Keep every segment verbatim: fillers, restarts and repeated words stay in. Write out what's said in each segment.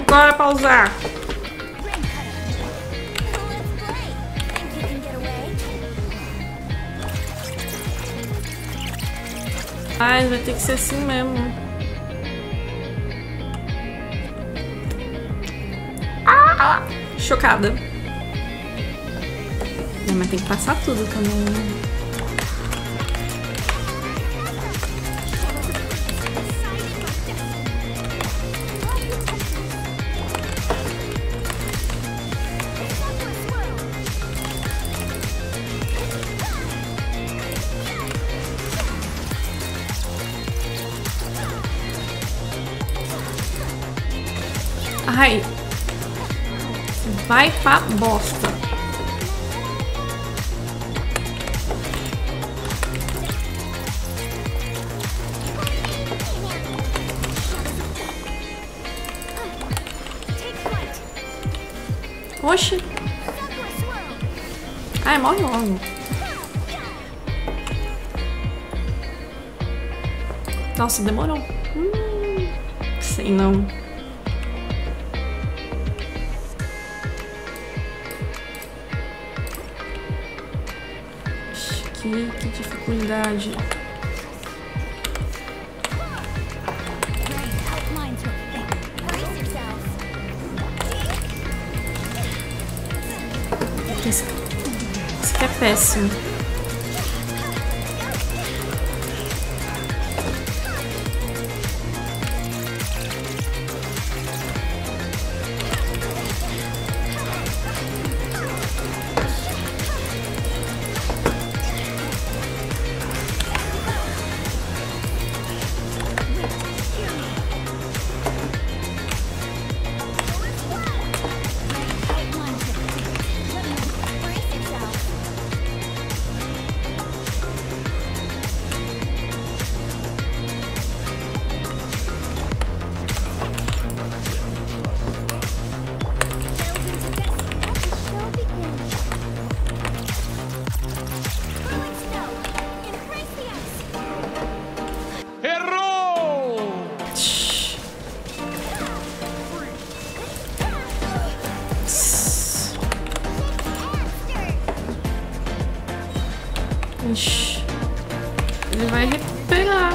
agora pra usar. Ai, vai ter que ser assim mesmo. Ah, chocada. Não, mas tem que passar tudo também. Ai, vai pra bosta. Oxi. Ai, morre logo. Nossa, demorou. Hum, sei não. Que, que dificuldade. Isso, isso aqui é péssimo. Ixi, ele vai recuperar.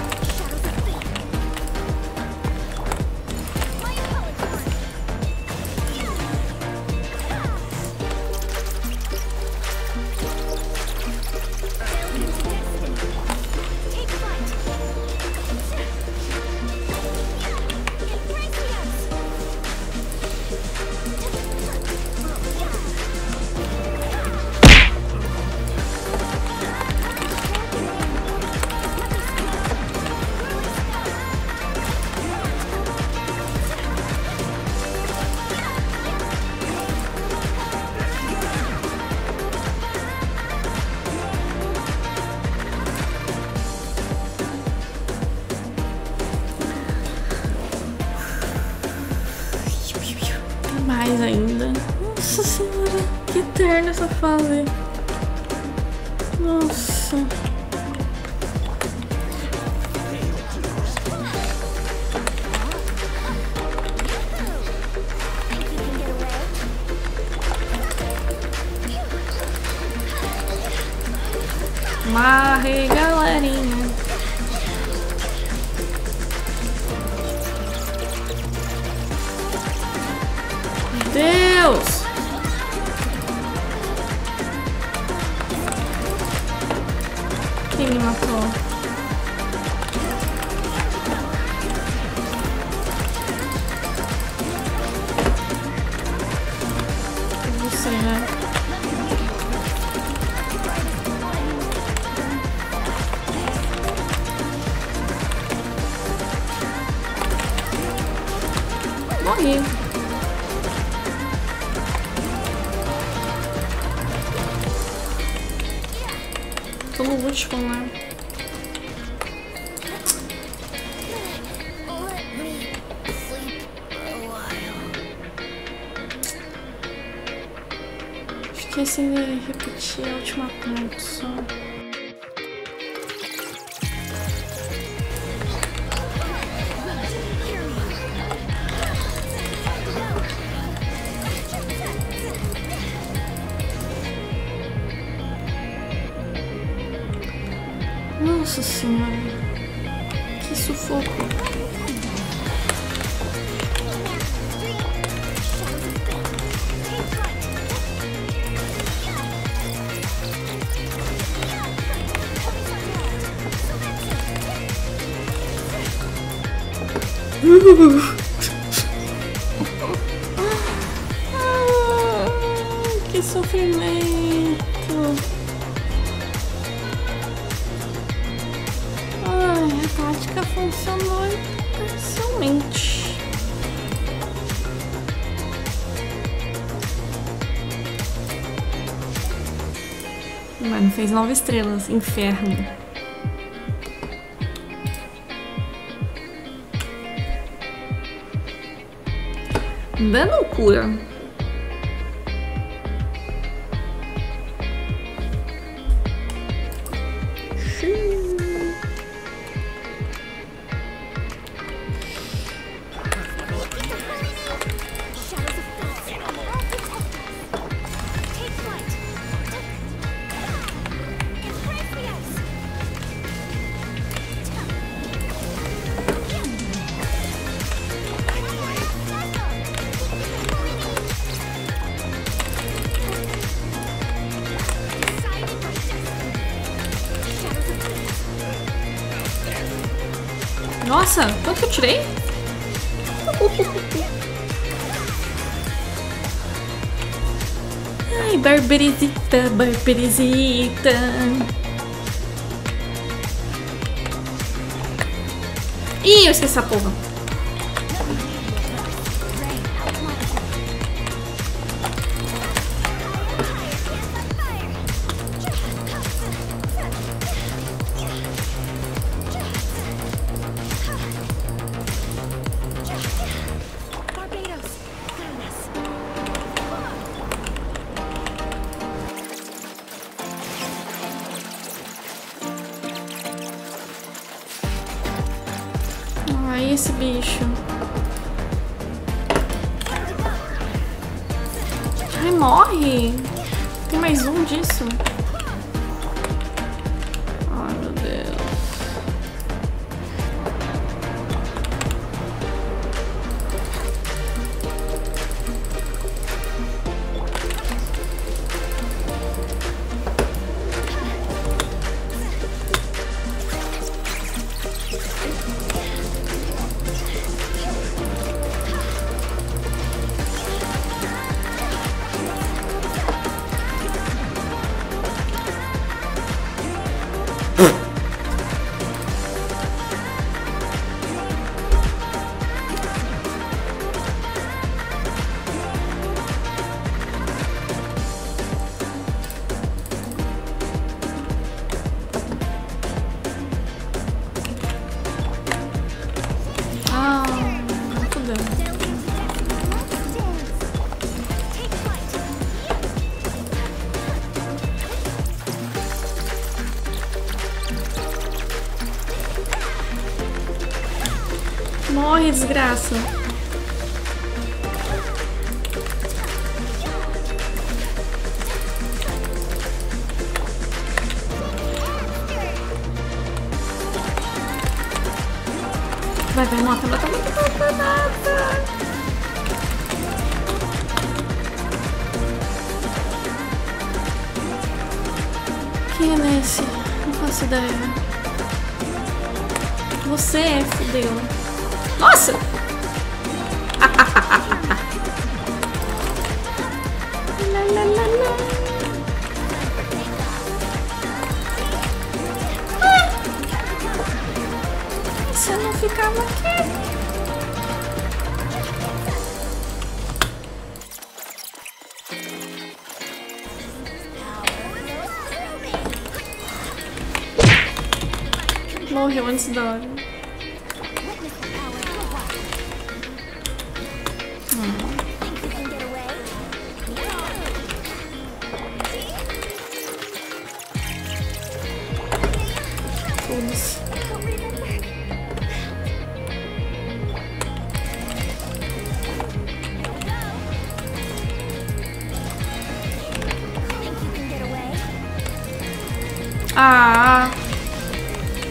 Mais ainda. Nossa senhora, que eterna essa fase. Nossa. Marre, galerinha. Deus! Quem me matou? Você, né? Morri. Tô no último, né? Esqueci de repetir a última parte só. Nossa senhora. Que sufoco. Uh. Ah, que sofrimento. Ai, a tática funcionou parcialmente. Mano, fez nove estrelas, inferno. Dano cura. Nossa, quanto que eu tirei? Ai, barbarizita, barbarizita. Ih, eu esqueci essa porra. Ai, esse bicho. Ai, morre. Tem mais um disso. Ai, meu Deus. Morre, desgraça. Vai, vai, mata, mata, mata, mata, mata. Quem é nesse? Não faço ideia. Você, fudeu. Nossa! lá, lá, lá, lá. Ah! Você não ficava aqui? Morreu antes da hora. Ah.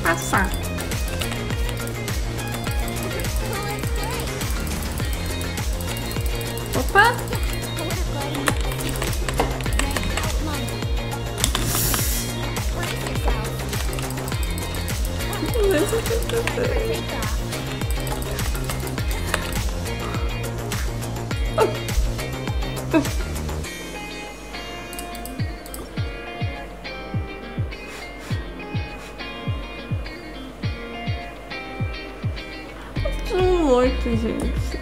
passar. Opa! Tô morto, gente.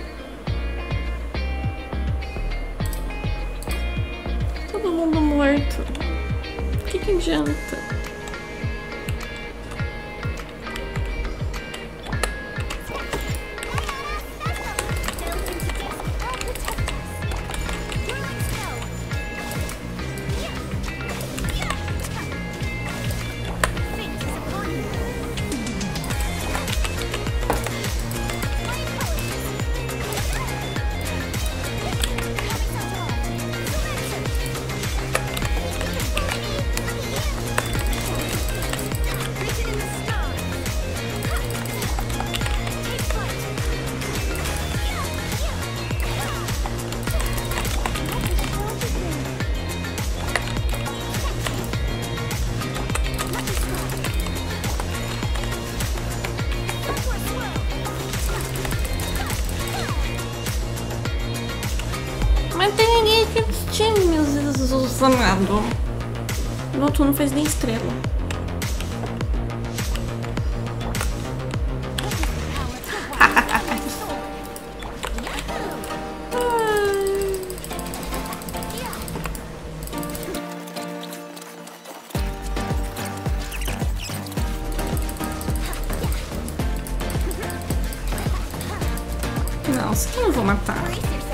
Todo mundo morto. O que que adianta? Mas tem ninguém que tinha, meus amados. O Noturno não fez nem estrela. Não, isso aqui eu não vou matar.